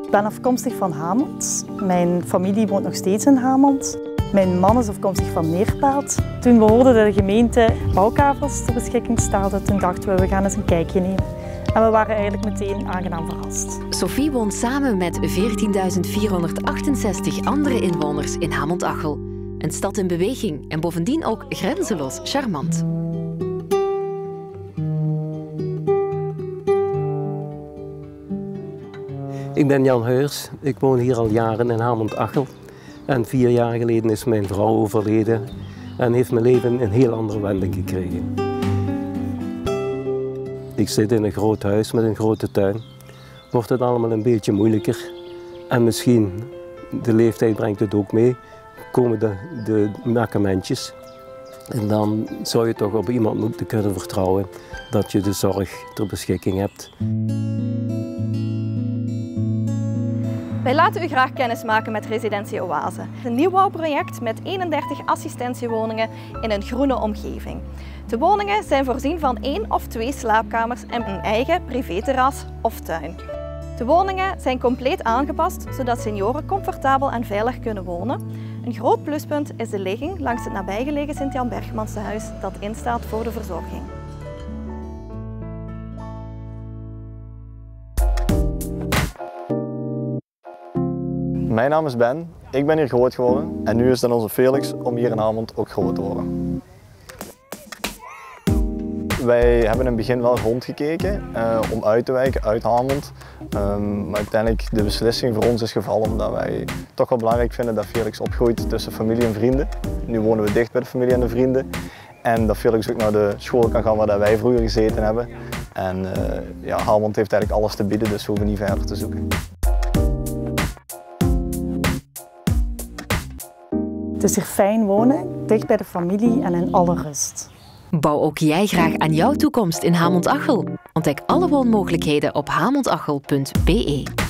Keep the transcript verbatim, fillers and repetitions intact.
Ik ben afkomstig van Hamelt. Mijn familie woont nog steeds in Hamelt. Mijn man is afkomstig van Meerpaad. Toen we hoorden dat de gemeente bouwkavels ter beschikking stelde, toen dachten we, we gaan eens een kijkje nemen. En we waren eigenlijk meteen aangenaam verrast. Sophie woont samen met veertienduizend vierhonderdachtenzestig andere inwoners in Hamont-Achel. Een stad in beweging en bovendien ook grenzeloos charmant. Ik ben Jan Heurs. Ik woon hier al jaren in Hamont-Achel. En vier jaar geleden is mijn vrouw overleden en heeft mijn leven een heel andere wending gekregen. Ik zit in een groot huis met een grote tuin. Wordt het allemaal een beetje moeilijker. En misschien, de leeftijd brengt het ook mee, komen de, de makkementjes. En dan zou je toch op iemand moeten kunnen vertrouwen dat je de zorg ter beschikking hebt. Wij laten u graag kennis maken met Residentie Oase. Een nieuwbouwproject met eenendertig assistentiewoningen in een groene omgeving. De woningen zijn voorzien van één of twee slaapkamers en een eigen privéterras of tuin. De woningen zijn compleet aangepast zodat senioren comfortabel en veilig kunnen wonen. Een groot pluspunt is de ligging langs het nabijgelegen Sint-Jan Bergmansenhuis dat instaat voor de verzorging. Mijn naam is Ben, ik ben hier groot geworden en nu is het aan onze Felix om hier in Hamont ook groot te worden. Wij hebben in het begin wel rondgekeken uh, om uit te wijken uit Hamont, um, maar uiteindelijk de beslissing voor ons is gevallen omdat wij toch wel belangrijk vinden dat Felix opgroeit tussen familie en vrienden. Nu wonen we dicht bij de familie en de vrienden en dat Felix ook naar de school kan gaan waar wij vroeger gezeten hebben. En uh, ja, Hamont heeft eigenlijk alles te bieden, dus we hoeven niet verder te zoeken. Het is hier fijn wonen, dicht bij de familie en in alle rust. Bouw ook jij graag aan jouw toekomst in Hamont-Achel. Ontdek alle woonmogelijkheden op hamontachel punt be.